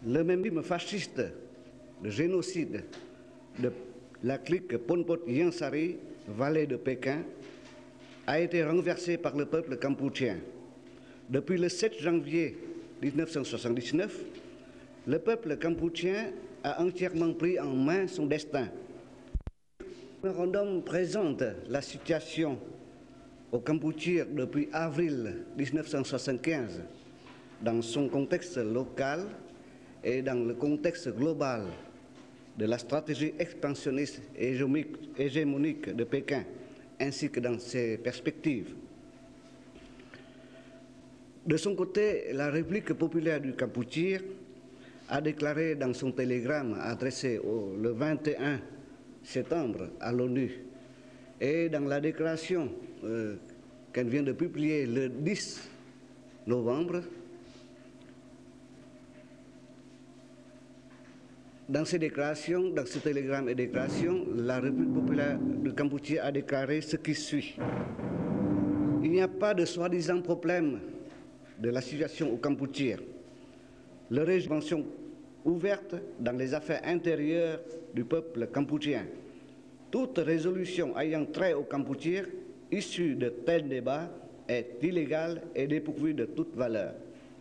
Le même régime fasciste, le génocide de la clique Pol Pot Ieng Sary, valet de Pékin, a été renversé par le peuple cambodgien. Depuis le 7 janvier 1979, le peuple cambodgien a entièrement pris en main son destin. Le mémorandum présente la situation au Cambodge depuis avril 1975 dans son contexte local et dans le contexte global de la stratégie expansionniste et hégémonique de Pékin, ainsi que dans ses perspectives. De son côté, la République populaire du Cambodge a déclaré dans son télégramme adressé le 21 septembre à l'ONU et dans la déclaration qu'elle vient de publier le 10 novembre, dans ces déclarations, dans ce télégramme et déclaration, la République populaire du Cambodge a déclaré ce qui suit. Il n'y a pas de soi-disant problème de la situation au Cambodge. Le régime ouverte dans les affaires intérieures du peuple cambodgien. Toute résolution ayant trait au Cambodge issue de tels débats est illégale et dépourvue de toute valeur.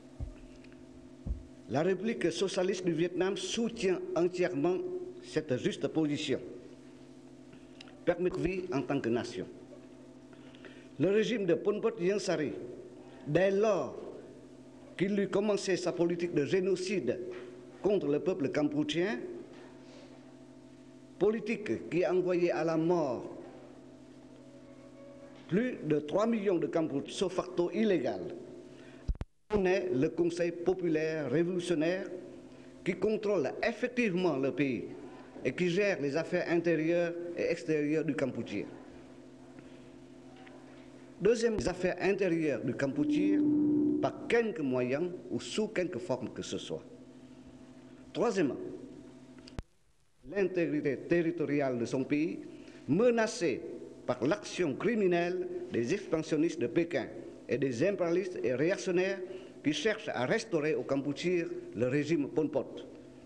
La République socialiste du Vietnam soutient entièrement cette juste position. Permettre vie en tant que nation. Le régime de Pol Pot Ieng Sary, dès lors qu'il eut commencé sa politique de génocide contre le peuple cambodgien, politique qui a envoyé à la mort plus de 3 millions de Cambodgiens sauf facto illégal. On est le Conseil populaire révolutionnaire qui contrôle effectivement le pays et qui gère les affaires intérieures et extérieures du Cambodge. Deuxième, les affaires intérieures du Cambodge par quelque moyen ou sous quelque forme que ce soit. Troisièmement, l'intégrité territoriale de son pays menacée par l'action criminelle des expansionnistes de Pékin et des impérialistes et réactionnaires qui cherchent à restaurer au Cambodge le régime Pol Pot.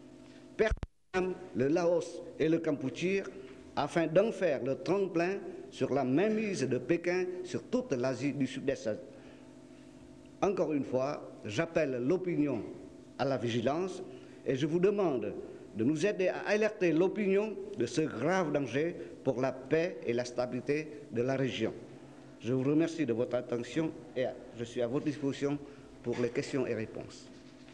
Le Laos et le Cambodge afin d'en faire le tremplin sur la mainmise de Pékin sur toute l'Asie du Sud-Est. Encore une fois, j'appelle l'opinion à la vigilance et je vous demande de nous aider à alerter l'opinion de ce grave danger pour la paix et la stabilité de la région. Je vous remercie de votre attention et je suis à votre disposition pour les questions et réponses.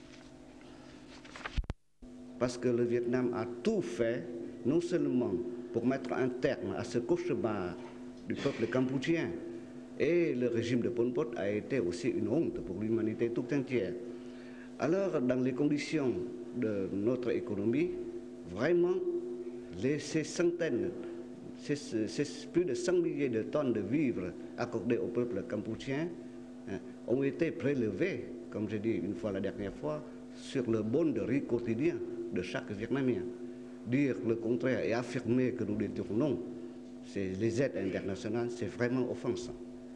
Parce que le Vietnam a tout fait, non seulement pour mettre un terme à ce cauchemar du peuple cambodgien, et le régime de Pol Pot a été aussi une honte pour l'humanité tout entière. Alors, dans les conditions de notre économie, vraiment, ces centaines, ces plus de 100 milliers de tonnes de vivres accordées au peuple cambodgien ont été prélevés, comme j'ai dit une fois la dernière fois, sur le bon de riz quotidien de chaque Vietnamien. Dire le contraire et affirmer que nous détournons les aides internationales, c'est vraiment offensant.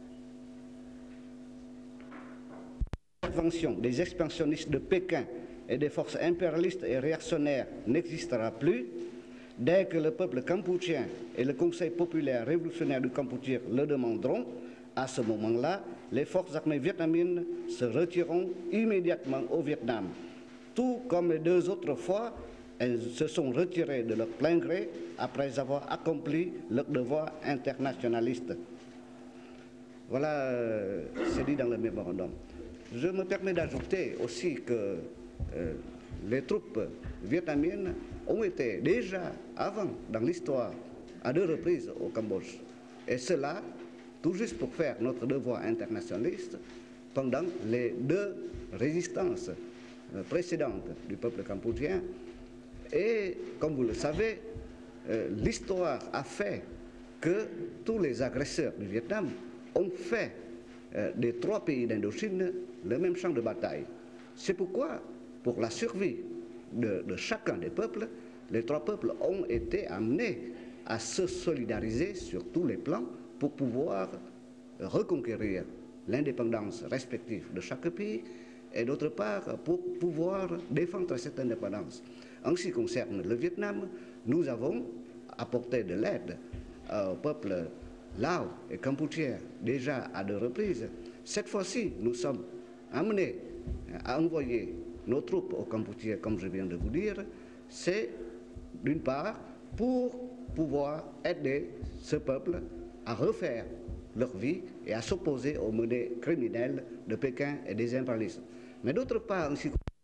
L'intervention des expansionnistes de Pékin et des forces impérialistes et réactionnaires n'existera plus dès que le peuple cambodgien et le Conseil populaire révolutionnaire du Cambodge le demanderont. À ce moment-là, les forces armées vietnamiennes se retireront immédiatement au Vietnam. Tout comme les deux autres fois, elles se sont retirées de leur plein gré après avoir accompli leur devoir internationaliste. Voilà, c'est dit dans le mémorandum. Je me permets d'ajouter aussi que les troupes vietnamiennes ont été déjà, avant, dans l'histoire, à 2 reprises au Cambodge. Et cela, tout juste pour faire notre devoir internationaliste, pendant les 2 résistances précédentes du peuple cambodgien. Et, comme vous le savez, l'histoire a fait que tous les agresseurs du Vietnam ont fait des 3 pays d'Indochine le même champ de bataille. C'est pourquoi, pour la survie de chacun des peuples, les 3 peuples ont été amenés à se solidariser sur tous les plans pour pouvoir reconquérir l'indépendance respective de chaque pays et d'autre part pour pouvoir défendre cette indépendance. En ce qui concerne le Vietnam, nous avons apporté de l'aide au peuple lao et cambodgien déjà à 2 reprises. Cette fois-ci, nous sommes amenés à envoyer nos troupes au Cambodge, comme je viens de vous dire. C'est d'une part pour pouvoir aider ce peuple à refaire leur vie et à s'opposer aux menées criminelles de Pékin et des impérialistes. Mais d'autre part,